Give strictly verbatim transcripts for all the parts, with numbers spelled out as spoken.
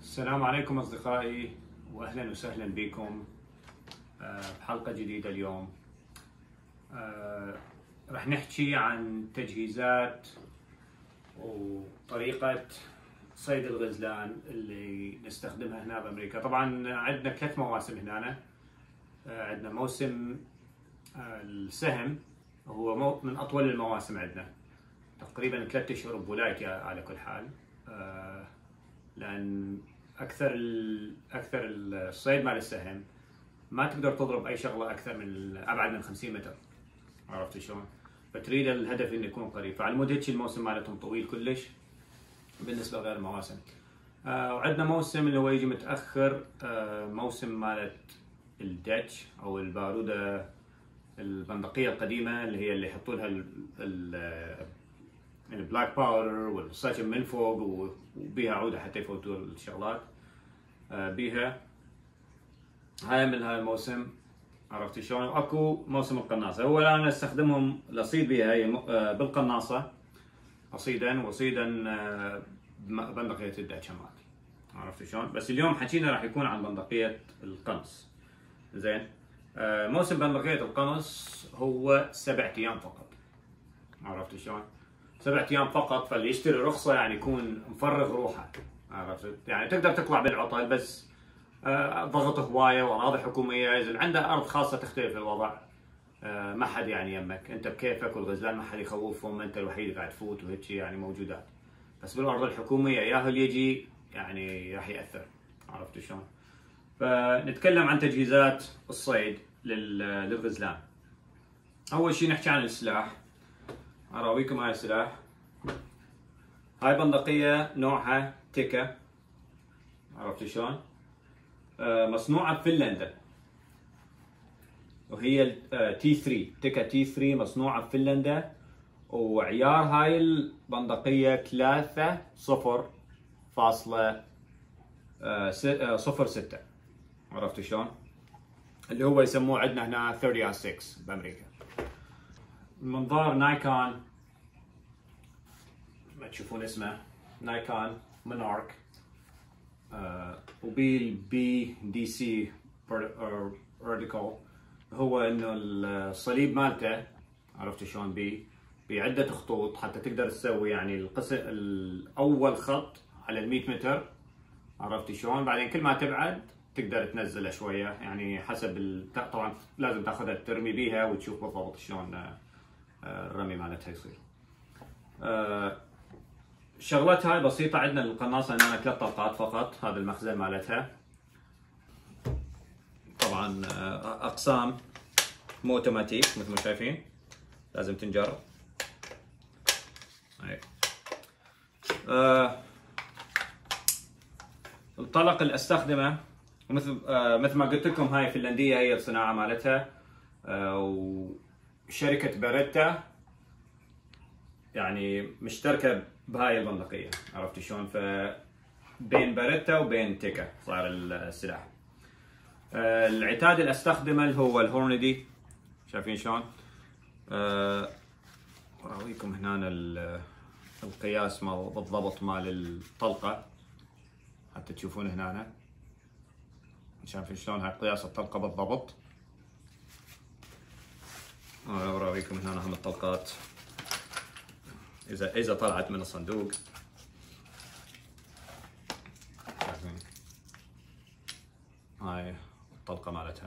السلام عليكم أصدقائي، وأهلا وسهلا بكم بحلقة جديدة. اليوم راح نحكي عن تجهيزات وطريقة صيد الغزلان اللي نستخدمها هنا بأمريكا. طبعا عندنا ثلاث مواسم هنا. عندنا موسم السهم، هو من أطول المواسم عندنا، تقريبا ثلاثة أشهر بولايتي على كل حال، لأن أكثر أكثر الصيد مال السهم ما تقدر تضرب أي شغلة أكثر من أبعد من خمسين متر، عرفت شلون؟ فتريد الهدف إنه يكون قريب، فعلى مود هيك الموسم مالتهم طويل كلش بالنسبة لغير المواسم. آه وعندنا موسم اللي هو يجي متأخر، آه موسم مالت الدتش أو البارودة البندقية القديمة، اللي هي اللي يحطوا لها البلاك باودر والساجن من فوق وبيها عودة حتى يفوتوا الشغلات بيها. هاي من هاي الموسم، عرفت شلون؟ واكو موسم القناصة، هو انا استخدمهم لصيد بيها بالقناصة قصيدا وصيدا بندقية الدتش مالتي، عرفت شلون؟ بس اليوم حكينا راح يكون عن بندقية القنص. زين، موسم بندقية القنص هو سبعة ايام فقط، عرفت شلون؟ سبعة ايام فقط، فاللي يشتري رخصة يعني يكون مفرغ روحه، عرفت؟ يعني تقدر تطلع بالعطل، بس آه ضغط هوايه واراضي حكوميه. اذا عنده ارض خاصه تختلف الوضع، آه ما حد يعني يمك، انت بكيفك، والغزلان ما حد يخوفهم، انت الوحيد قاعد تفوت وهيك يعني موجودات. بس بالارض الحكوميه ياهو اللي يجي يعني راح ياثر، عرفت شلون؟ فنتكلم عن تجهيزات الصيد للغزلان. اول شيء نحكي عن السلاح. اراويكم هاي السلاح. هاي بندقية نوعها تيكا، عرفت شلون؟ آه مصنوعة بفنلندا، وهي تي ثلاثة، تيكا تي ثلاثة مصنوعة بفنلندا، وعيار هاي البندقية ثلاثة صفر فاصلة صفر ستة، عرفت شلون؟ اللي هو يسموه عندنا هنا ثلاثين على ستة بأمريكا. منظار نايكون، ما تشوفون اسمه، نايكون مونارك، آه وبي البي دي سي فيرتيكال، هو انه الصليب مالته، عرفت شلون؟ بي بعدة خطوط حتى تقدر تسوي يعني القسم الاول خط على ال مئة متر، عرفت شلون؟ بعدين كل ما تبعد تقدر تنزله شويه، يعني حسب ال... طبعا لازم تاخذها ترمي بيها وتشوف بالضبط شلون الرمي مالتها يصير. آه شغلتها هاي بسيطة. عندنا القناصة عندنا ثلاث طلقات فقط، هذا المخزن مالتها. طبعا أقسام مو اوتوماتيك مثل ما شايفين، لازم تنجر. هاي آه الطلق اللي استخدمه مثل آه مثل ما قلت لكم، هاي فنلندية هي الصناعة مالتها، آه وشركة باريتا يعني مشتركة بهاي البندقية، عرفت شلون؟ فبين باريتا وبين تيكا صار السلاح. آه العتاد اللي استخدمه اللي هو الهورندي، شايفين شلون؟ آه اراويكم هنا القياس مال بالضبط مال الطلقة حتى تشوفون هنا، شايفين شلون؟ هاي قياس الطلقة بالضبط. آه اراويكم هنا هم الطلقات إذا إذا طلعت من الصندوق. هاي الطلقة مالتها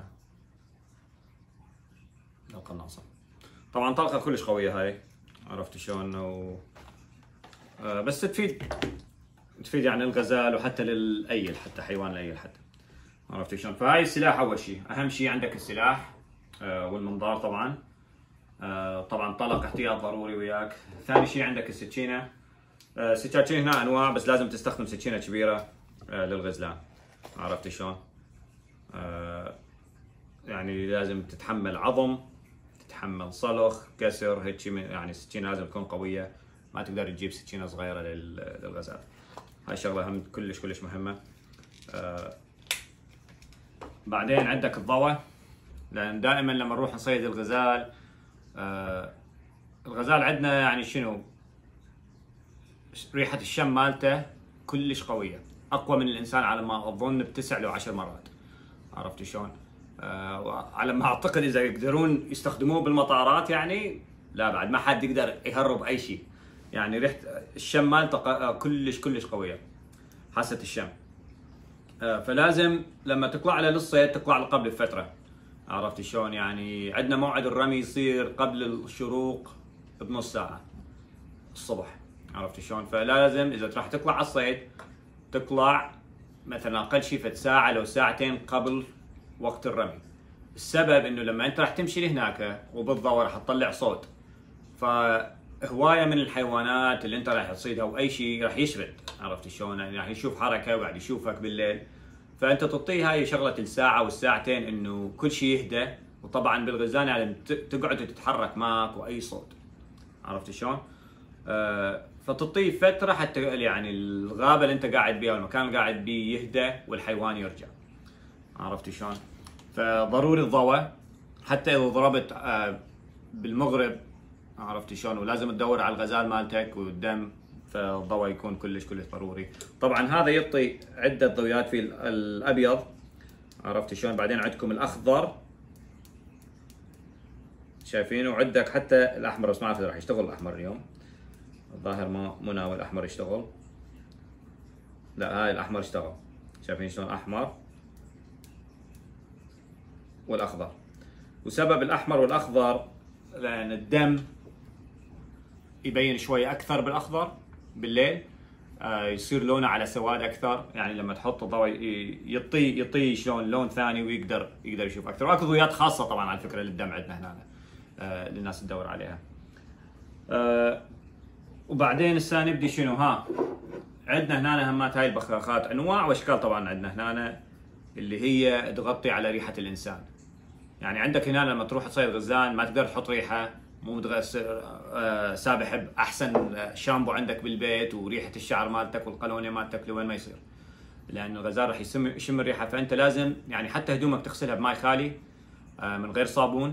القناصة. طبعا طلقة كلش قوية هاي، عرفت شلون؟ و... آه بس تفيد تفيد يعني الغزال وحتى للأيل، حتى حيوان الأيل حتى، عرفت شلون؟ فهاي السلاح أول شيء، أهم شيء عندك السلاح آه والمنظار طبعا. آه طبعا طلق احتياط ضروري وياك. ثاني شيء عندك السكينه. آه سكاكين هنا انواع، بس لازم تستخدم سكينه كبيره آه للغزلان، عرفت شلون؟ آه يعني لازم تتحمل عظم، تتحمل صلخ، كسر، هيك يعني السكينه لازم تكون قويه، ما تقدر تجيب سكينه صغيره للغزال. هاي شغله هم كلش كلش مهمه. آه بعدين عندك الضوء، لان دائما لما نروح نصيد الغزال، آه الغزال عندنا يعني شنو، ريحة الشم مالته كلش قوية، اقوى من الانسان على ما اظن بتسع لو عشر مرات. عرفت شلون؟ آه على ما اعتقد اذا يقدرون يستخدموه بالمطارات يعني لا بعد ما حد يقدر يهرب اي شيء. يعني ريحه الشم مالته كلش كلش قويه، حاسه الشم. آه فلازم لما تطلع له للصيد تطلع له قبل بفتره. عرفت شلون؟ يعني عندنا موعد الرمي يصير قبل الشروق بنص ساعه الصبح. عرفت شلون؟ فلازم اذا راح تطلع على الصيد تطلع مثلا اقل شيء فد ساعه لو ساعتين قبل وقت الرمي. السبب انه لما انت راح تمشي لهناك وبالضوء راح تطلع صوت، فهوايه من الحيوانات اللي انت راح تصيدها او اي شيء راح يشرد. عرفت شلون؟ يعني راح يشوف حركه وقاعد يشوفك بالليل، فانت تعطيه هاي شغله الساعه والساعتين انه كل شيء يهدى. وطبعا بالغزال يعني تقعد تتحرك معك واي صوت. عرفت شلون؟ آه فتعطيه فتره حتى يعني الغابه اللي انت قاعد بيها والمكان اللي قاعد بيه يهدى والحيوان يرجع. عرفت شلون؟ فضروري الضوء حتى اذا ضربت آه بالمغرب. عرفت شلون؟ ولازم تدور على الغزال مالتك والدم، فالضوء يكون كلش كلش ضروري. طبعا هذا يعطي عده ضويات في الابيض. عرفت شلون؟ بعدين عندكم الاخضر شايفينه، وعندك حتى الاحمر بس ما اعرف اذا راح يشتغل الاحمر اليوم. الظاهر ما مو ناوي الاحمر يشتغل. لا هاي الاحمر اشتغل. شايفين شلون احمر والاخضر. وسبب الاحمر والاخضر لان الدم يبين شوي اكثر بالاخضر بالليل، آه يصير لونه على سواد اكثر. يعني لما تحط الضوء يعطي يعطي شلون لون ثاني ويقدر يقدر يشوف اكثر. واكو ضويات خاصه طبعا على فكره للدم عندنا هنا آه للناس تدور عليها. آه وبعدين هسه نبدي شنو. ها عندنا هنا همات هاي البخاخات انواع واشكال. طبعا عندنا هنا اللي هي تغطي على ريحه الانسان. يعني عندك هنا لما تروح تصيد غزال ما تقدر تحط ريحه، مو سابح باحسن شامبو عندك بالبيت وريحه الشعر مالتك والقلونيه مالتك لوين ما يصير، لان الغزال راح يشم الريحه. فانت لازم يعني حتى هدومك تغسلها بماء خالي من غير صابون.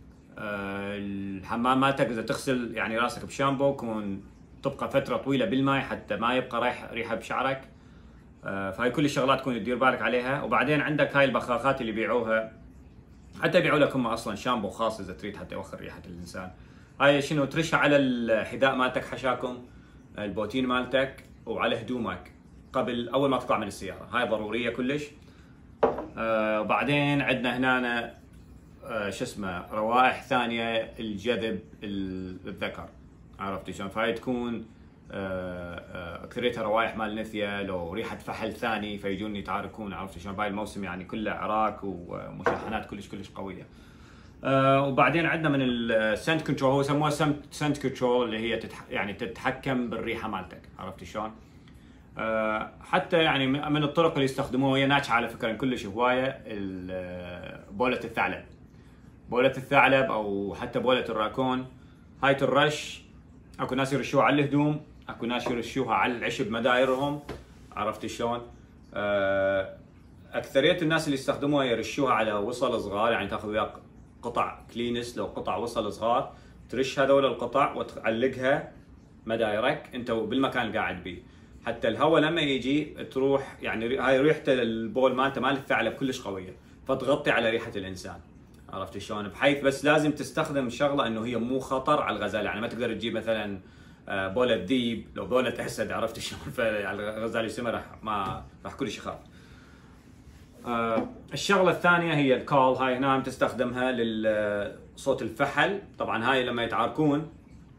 الحمام مالتك اذا تغسل يعني راسك بشامبو كون تبقى فتره طويله بالماء حتى ما يبقى ريحه ريحه بشعرك. فهاي كل الشغلات تكون تدير بالك عليها. وبعدين عندك هاي البخاخات اللي يبيعوها، حتى يبيعوا لك هم اصلا شامبو خاص اذا تريد حتى يوخر ريحه الانسان. هاي شنو ترشها على الحذاء مالتك حشاكم، البوتين مالتك، وعلى هدومك قبل اول ما تطلع من السياره. هاي ضروريه كلش. آه وبعدين عندنا هنا آه شو اسمه روائح ثانيه الجذب الذكر. عرفت شلون؟ فهاي تكون آه اكثريتها روائح مال نثيه لو ريحه فحل ثاني فيجون يتعاركون. عرفت شلون؟ بهاي الموسم يعني كله عراك ومشاحنات كلش كلش قويه. آه وبعدين عندنا من السنت كنترول، هو يسموها سنت كنترول اللي هي تتح يعني تتحكم بالريحه مالتك. عرفت شلون؟ آه حتى يعني من الطرق اللي يستخدموها هي ناجحه على فكره كلش هوايه، بوله الثعلب. بوله الثعلب او حتى بوله الراكون هاي ترش. اكو ناس يرشوها على الهدوم، اكو ناس يرشوها على العشب مدايرهم. عرفت شلون؟ آه اكثريه الناس اللي يستخدموها يرشوها على وصل صغار، يعني تاخذ وياك قطع كلينس لو قطع وصل صغار، ترش هذول القطع وتعلقها مدايرك انت بالمكان اللي قاعد بيه، حتى الهواء لما يجي تروح يعني هاي ريحه البول مالته مال الثعلب كلش قويه فتغطي على ريحه الانسان. عرفت شلون؟ بحيث بس لازم تستخدم شغله انه هي مو خطر على الغزال. يعني ما تقدر تجيب مثلا بوله ذيب لو بوله اسد. عرفت شلون؟ فالغزال يسمى راح ما راح كلش يخاف. آه الشغله الثانيه هي الكول. هاي هنا تستخدمها للصوت الفحل. طبعا هاي لما يتعاركون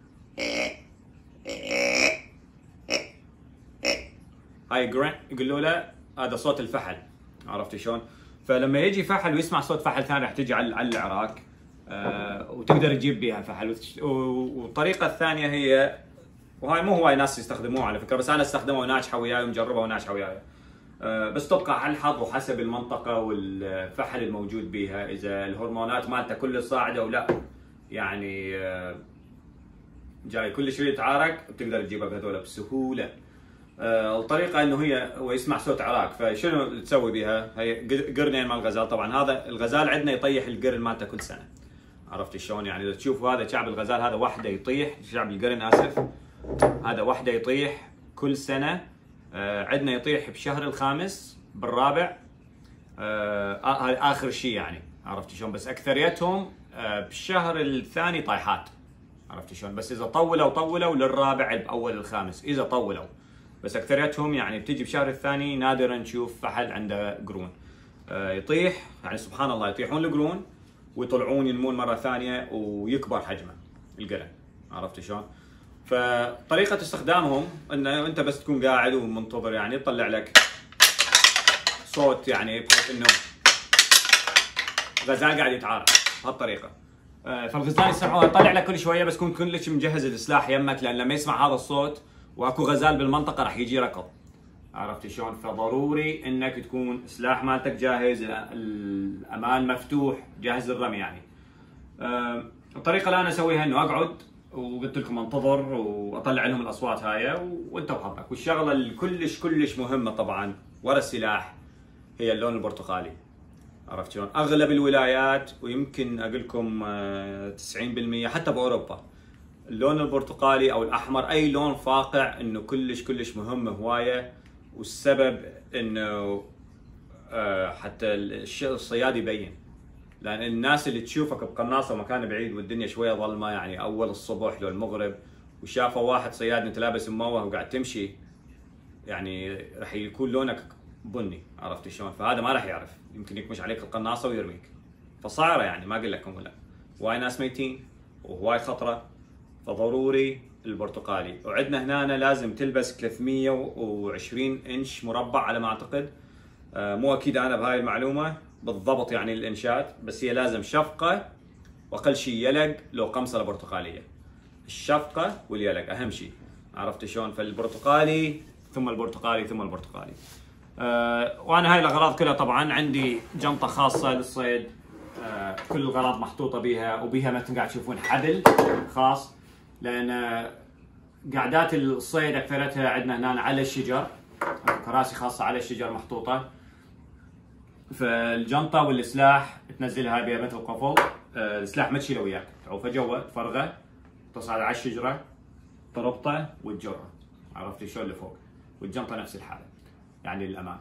هاي جرين يقولوا له هذا صوت الفحل. عرفت شلون؟ فلما يجي فحل ويسمع صوت فحل ثاني راح تجي على العراك آه وتقدر تجيب بها فحل. والطريقه الثانيه هي، وهاي مو هواي ناس يستخدموها على فكره بس انا استخدمها وناجحه وياي ومجربها وناجحه وياي. أه بس تبقى على الحظ وحسب المنطقة والفحل الموجود بيها، إذا الهرمونات مالته كل صاعدة ولا يعني أه جاي كل شيء يتعارك بتقدر تجيبها بهذول بسهولة. أه الطريقة إنه هي هو يسمع صوت عراك، فشنو تسوي بيها؟ هي قرنين مال الغزال. طبعا هذا الغزال عندنا يطيح القرن مالته كل سنة. عرفت شلون؟ يعني إذا تشوفوا هذا شعب الغزال هذا وحده يطيح، شعب القرن آسف، هذا وحده يطيح كل سنة عندنا يطيح بشهر الخامس بالرابع، اخر شيء يعني، عرفت شلون؟ بس اكثريتهم بالشهر الثاني طايحات، عرفت شلون؟ بس اذا طولوا طولوا للرابع باول الخامس اذا طولوا، بس اكثريتهم يعني بتجي بشهر الثاني، نادرا نشوف احد عنده قرون يطيح، يعني سبحان الله يطيحون القرون ويطلعون ينمون مره ثانيه ويكبر حجمه القرن، عرفت شلون؟ فطريقه استخدامهم انه انت بس تكون قاعد ومنتظر، يعني يطلع لك صوت يعني بحيث انه غزال قاعد يتعارك بهالطريقه. فالغزلان يسمعوها، يطلع لك كل شويه، بس كون كلش مجهز السلاح يمك، لان لما يسمع هذا الصوت واكو غزال بالمنطقه راح يجي ركض، عرفت شلون؟ فضروري انك تكون سلاح مالتك جاهز، الامان مفتوح، جاهز للرمي يعني. الطريقه اللي انا اسويها انه اقعد وقلت لكم انتظر واطلع لهم الاصوات هاي وانت وحظك. والشغله الكلش كلش مهمه طبعا ورا السلاح هي اللون البرتقالي، عرفت شلون؟ اغلب الولايات ويمكن اقول لكم تسعين بالمئة حتى باوروبا اللون البرتقالي او الاحمر، اي لون فاقع، انه كلش كلش مهم هوايه. والسبب انه حتى الصياد يبين، لان الناس اللي تشوفك بقناصه مكان بعيد والدنيا شويه ظلمه، يعني اول الصبح لو المغرب، وشافوا واحد صياد انت لابس مموه وقاعد تمشي، يعني راح يكون لونك بني، عرفت شلون؟ فهذا ما راح يعرف، يمكن يكمش عليك القناصه ويرميك. فصايره يعني، ما اقول لكم ولا، هواي ناس ميتين وهواي خطره، فضروري البرتقالي. وعندنا هنا لازم تلبس ثلاثمئة وعشرين انش مربع على ما اعتقد، مو اكيد انا بهاي المعلومه بالضبط يعني الانشات، بس هي لازم شفقه واقل شيء يلق لو قمصه برتقاليه. الشفقه واليلق اهم شيء، عرفت شلون؟ فالبرتقالي ثم البرتقالي ثم البرتقالي. أه وانا هاي الاغراض كلها طبعا عندي جنطه خاصه للصيد، أه كل الاغراض محطوطه بيها، وبيها مثل قاعد تشوفون حبل خاص، لان قعدات الصيد اكثرتها عندنا هنا على الشجر، كراسي خاصه على الشجر محطوطه. فالجنطه والسلاح تنزلها بها مثل قفل، أه السلاح ما تشيله وياك، تعوفه جوا تفرغه، تصعد على الشجره تربطه وتجره، عرفتي شلون لفوق. والجنطه نفس الحاله يعني للامان.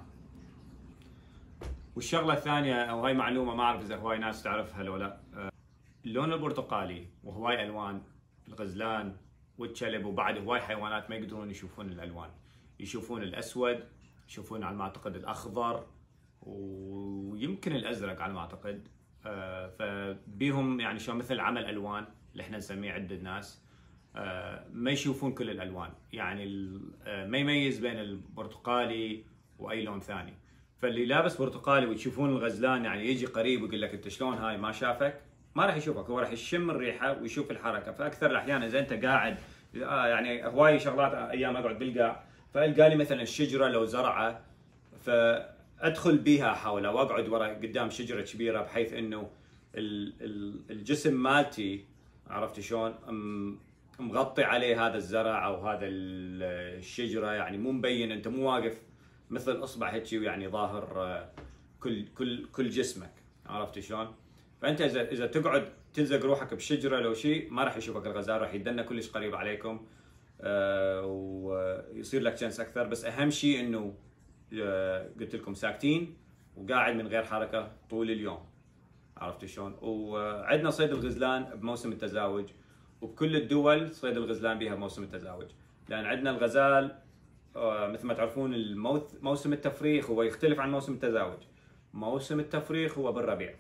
والشغله الثانيه، او هاي معلومه ما اعرف اذا هواي ناس تعرفها لو لا، اللون البرتقالي وهواي الوان الغزلان والكلب وبعد هواي حيوانات ما يقدرون يشوفون الالوان، يشوفون الاسود، يشوفون على ما اعتقد الاخضر ويمكن الازرق على ما اعتقد. فبيهم يعني شلون مثل عمل الوان اللي احنا نسميه عند الناس، ما يشوفون كل الالوان، يعني ما يميز بين البرتقالي واي لون ثاني. فاللي لابس برتقالي وتشوفون الغزلان يعني يجي قريب ويقول لك انت شلون هاي، ما شافك، ما راح يشوفك، هو راح يشم الريحه ويشوف الحركه. فاكثر الاحيان اذا انت قاعد، يعني هواي شغلات ايام اقعد بالقاع، فالقى لي مثلا الشجره لو زرعه، فادخل بيها احاول او اقعد ورا قدام شجره كبيره، بحيث انه الجسم مالتي، عرفت شلون، مغطي عليه هذا الزرع او هذا الشجره، يعني مو مبين، انت مو واقف مثل اصبع هيك يعني ظاهر كل كل كل جسمك، عرفت شلون؟ فانت اذا اذا تقعد تلزق روحك بشجره لو شيء، ما راح يشوفك الغزال، راح يدنا كلش قريب عليكم، آه ويصير لك شانس اكثر. بس اهم شيء انه آه قلت لكم ساكتين وقاعد من غير حركه طول اليوم، عرفت شلون؟ وعندنا صيد الغزلان بموسم التزاوج، وبكل الدول صيد الغزلان بها بموسم التزاوج، لان عندنا الغزال مثل ما تعرفون موسم التفريخ هو يختلف عن موسم التزاوج. موسم التفريخ هو بالربيع.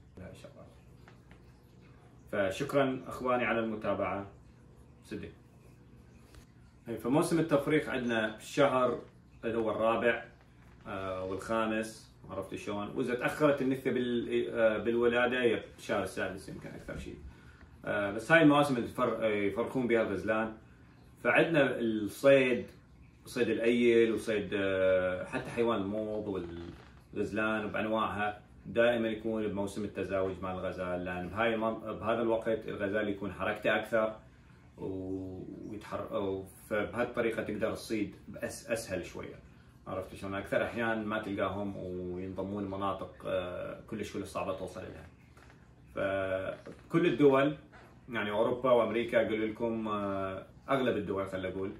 فشكرا اخواني على المتابعه. سدي. فموسم التفريخ عندنا الشهر اللي هو الرابع والخامس، عرفت شلون؟ واذا تاخرت النثيه بالولاده هي بالشهر السادس يمكن اكثر شيء. بس هاي المواسم اللي يفرخون بها الغزلان. فعندنا الصيد، صيد الايل وصيد حتى حيوان الموض والغزلان بانواعها، دائما يكون بموسم التزاوج مع الغزال، لان بهاي بهذا الوقت الغزال يكون حركته اكثر ويتحرك، فبهالطريقه تقدر تصيد بأس اسهل شويه، عرفت شلون؟ اكثر احيان ما تلقاهم وينضمون مناطق كلش كلش صعبه توصل لها. فكل الدول يعني اوروبا وامريكا اقول لكم، اغلب الدول خلينا نقول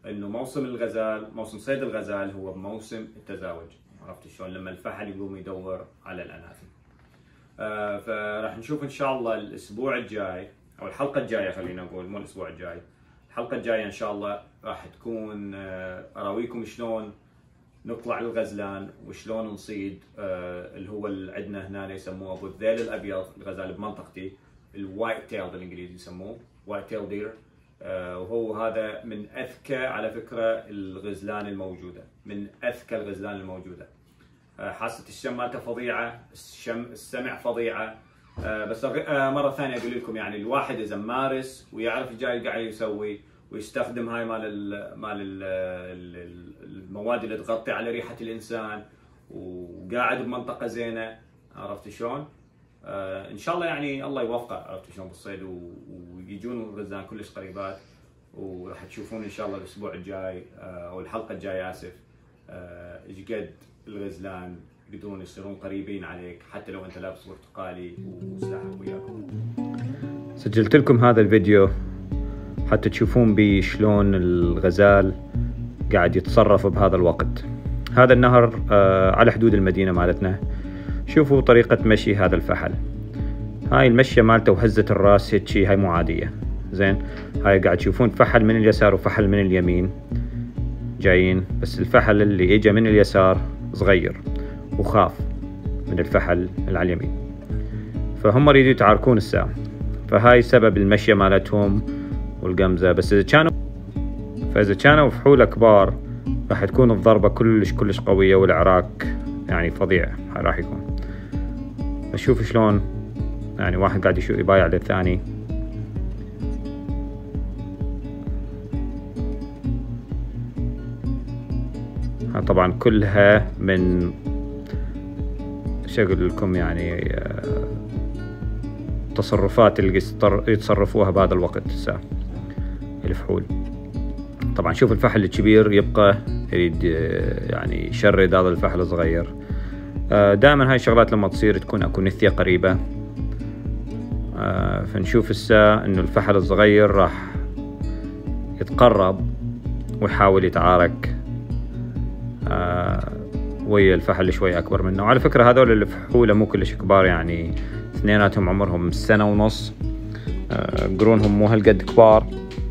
انه موسم الغزال، موسم صيد الغزال هو موسم التزاوج. عرفت شلون؟ لما الفحل يقوم يدور على الاناثي. آه فراح نشوف ان شاء الله الاسبوع الجاي او الحلقه الجايه، خلينا نقول مو الاسبوع الجاي، الحلقه الجايه ان شاء الله راح تكون آه اراويكم شلون نطلع الغزلان وشلون نصيد آه اللي هو اللي عندنا هنا يسموه ابو الذيل الابيض، الغزال بمنطقتي الوايت تيل بالانجليزي يسموه وايت تيل دير. آه وهو هذا من اذكى على فكره الغزلان الموجوده، من اذكى الغزلان الموجوده. آه حاسه الشم مالته فظيعه، الشم السمع فظيعه. آه بس آه مره ثانيه اقول لكم يعني الواحد اذا مارس ويعرف الجاي قاعد يسوي ويستخدم هاي مال ال مال ال المواد اللي تغطي على ريحه الانسان وقاعد بمنطقه زينه، عرفت شلون؟ آه ان شاء الله يعني الله يوفقه، عرفت شلون بالصيد ويجون الغزلان كلش قريبات، وراح تشوفون ان شاء الله الاسبوع الجاي آه او الحلقه الجايه اسف ايش آه قد الغزلان يقدرون يصيرون قريبين عليك حتى لو انت لابس برتقالي وسلاحك وياكم. سجلت لكم هذا الفيديو حتى تشوفون بي شلون الغزال قاعد يتصرف بهذا الوقت. هذا النهر آه على حدود المدينة مالتنا. شوفوا طريقة مشي هذا الفحل، هاي المشية مالته وهزة الراس هيك، هاي مو عادية. زين، هاي قاعد تشوفون فحل من اليسار وفحل من اليمين جايين، بس الفحل اللي اجى من اليسار صغير وخاف من الفحل اللي على اليمين، فهم يريدوا يتعاركون الساعة، فهاي سبب المشية مالتهم والقمزة. بس إذا كانوا فإذا كانوا فحولة كبار راح تكون الضربة كلش كلش قوية والعراك يعني فظيع راح يكون. أشوف شلون يعني واحد قاعد يشوف يبايع للثاني. طبعا كلها من شغل لكم يعني تصرفات اللي يتصرفوها بهذا الوقت الساعة الفحول. طبعا شوف الفحل الكبير يبقى يريد يعني يشرد هذا الفحل الصغير. دائما هاي الشغلات لما تصير تكون اكو نثية قريبة، فنشوف الساعة انه الفحل الصغير راح يتقرب ويحاول يتعارك ويا الفحل شوي اكبر منه. وعلى فكرة هذول الفحولة مو كلش كبار، يعني اثنيناتهم عمرهم سنة ونص، قرونهم مو هالقد كبار.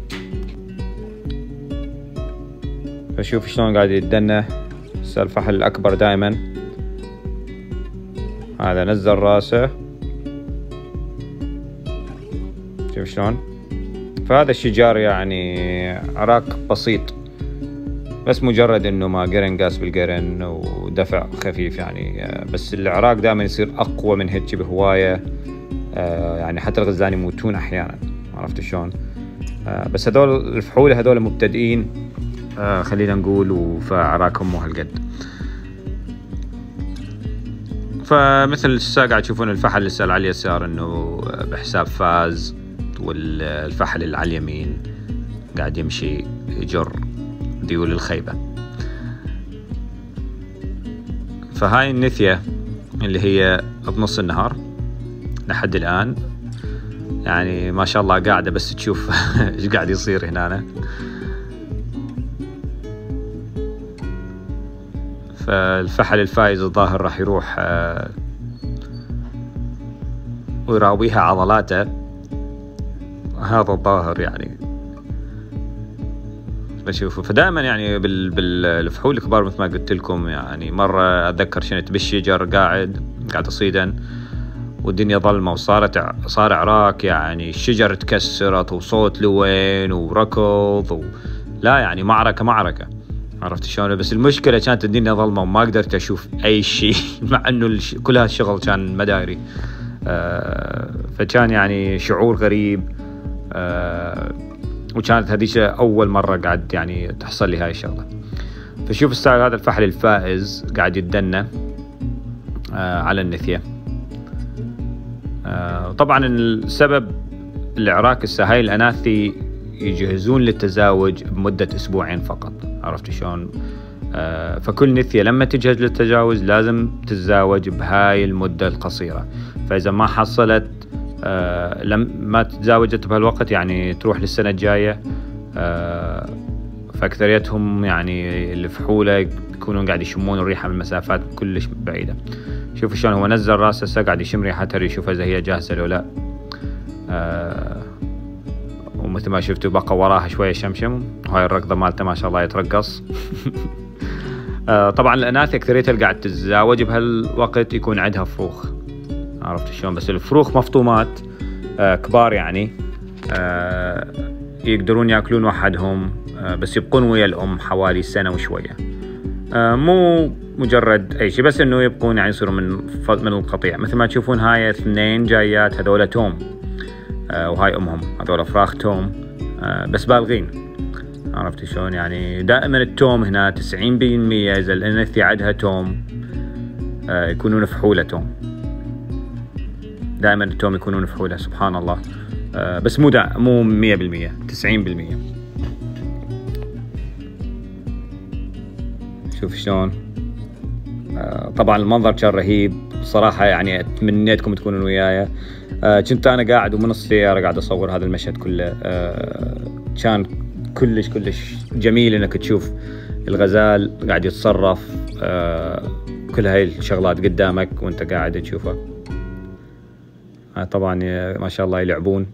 فشوف شلون قاعد يتدنى هسه الفحل الأكبر دائما. هذا نزل راسه، شوف شلون. فهذا الشجار يعني عراك بسيط، بس مجرد انه ما قرن قاس بالقرن ودفع خفيف يعني. بس العراق دائما يصير اقوى من هيك بهوايه، يعني حتى الغزلان يموتون احيانا، عرفت شلون. بس هذول الفحوله هذول مبتدئين خلينا نقول، فعراكهم مو هالقد. فمثل الساعة قاعد تشوفون الفحل لسه على اليسار انه بحساب فاز، والفحل اللي على اليمين قاعد يمشي يجر ديول الخيبة. فهاي النثية اللي هي بنص النهار لحد الآن، يعني ما شاء الله قاعدة بس تشوف ايش قاعد يصير هنا. فالفحل الفايز الظاهر راح يروح ويراويها عضلاته، هذا الظاهر يعني بشوفه. فدائما يعني بالفحول الكبار مثل ما قلت لكم، يعني مرة أتذكر شنت بالشجر قاعد قاعد أصيدا والدنيا ظلمة وصارت صار عراك، يعني الشجر تكسرت وصوت لوين وركض و... لا يعني معركة معركة، عرفت شلون. بس المشكلة كانت الدنيا ظلمة وما قدرت أشوف أي شيء مع إنه الش... كل هالشغل كان مداري. آه فكان يعني شعور غريب. آه وكانت هذيك أول مرة قاعد يعني تحصل لي هاي الشغلة. فشوف الساعة هذا الفحل الفائز قاعد يتدنى آه على النثية. آه طبعا السبب العراك الساعة هاي الأناثي يجهزون للتزاوج بمدة أسبوعين فقط، عرفت شلون. آه فكل نثية لما تجهز للتجاوز لازم تتزاوج بهاي المدة القصيرة. فإذا ما حصلت آه لم ما تتزاوجت بهالوقت يعني تروح للسنة الجاية. آه فأكثريتهم يعني الفحولة يكونون قاعد يشمون الريحة من مسافات كلش بعيدة. شوفوا شلون هو نزل راسه هسه قاعد يشم ريحتها يشوفها إذا هي جاهزة لو لا. آه ومثل ما شفتوا بقى وراها شوية شمشم، وهاي الركضة مالته ما شاء الله يترقص. آه طبعا الأناث أكثريتها اللي قاعد تتزاوج بهالوقت يكون عندها فروخ، عرفت شلون؟ بس الفروخ مفطومات آه كبار يعني آه يقدرون ياكلون وحدهم، آه بس يبقون ويا الأم حوالي سنة وشوية. آه مو مجرد أي شيء، بس إنه يبقون يعني يصيرون من من القطيع. مثل ما تشوفون هاي اثنين جايات هذولا توم، آه وهاي أمهم، هذولا فراخ توم آه بس بالغين، عرفت شلون؟ يعني دائما التوم هنا تسعين بالمية إذا الأنثى عندها توم آه يكونون فحولة توم، دائما التوم يكونون فحولة سبحان الله. آه بس مو دا مو مية بالمية، تسعين بالمية. شوف شلون آه طبعا المنظر كان رهيب صراحة، يعني اتمنيتكم تكونون وياي. آه كنت أنا قاعد ومن السيارة قاعد أصور هذا المشهد كله، آه كان كلش كلش جميل إنك تشوف الغزال قاعد يتصرف، آه كل هاي الشغلات قدامك وأنت قاعد تشوفه. آه طبعا ما شاء الله يلعبون.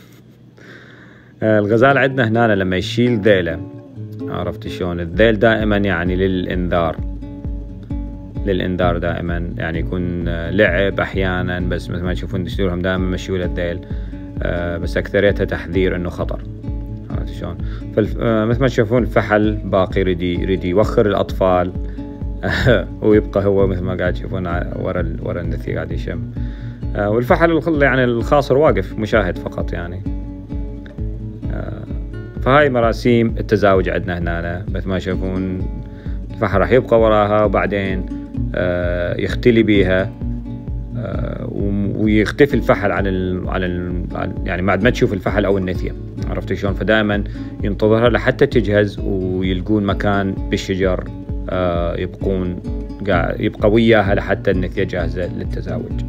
آه الغزال عندنا هنا لما يشيل ذيله، عرفت شلون؟ الذيل دائما يعني للإنذار، للإنذار دائما يعني يكون لعب أحيانا، بس مثل ما تشوفون دستورهم دائما مشيول الذيل، آه بس أكثريتها تحذير إنه خطر، عرفت شلون؟ فمثل ما تشوفون الفحل باقي يريد يريد يوخر الأطفال ويبقى هو مثل ما قاعد تشوفون ورا ورا النثي قاعد يشم، آه والفحل يعني الخاصر واقف مشاهد فقط يعني. آه فهاي مراسيم التزاوج عندنا هنا، مثل ما تشوفون الفحل راح يبقى وراها وبعدين آه يختلي بيها، آه ويختفي الفحل عن ال عن ال يعني بعد ما تشوف الفحل او النثيه، عرفت شلون؟ فدائما ينتظرها لحتى تجهز ويلقون مكان بالشجر آه يبقون يبقى وياها لحتى النثيه جاهزه للتزاوج.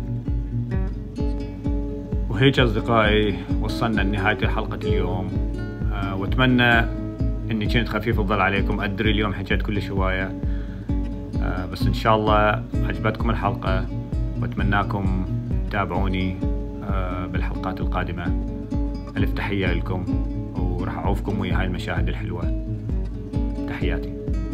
وهيك اصدقائي وصلنا لنهايه حلقه اليوم، آه واتمنى اني كنت خفيف الظل عليكم. ادري اليوم حكيت كلش هوايه، آه بس ان شاء الله عجبتكم الحلقه، واتمناكم تتابعوني آه بالحلقات القادمه. الف تحيه لكم، وراح اعوفكم ويا هاي المشاهد الحلوه. تحياتي.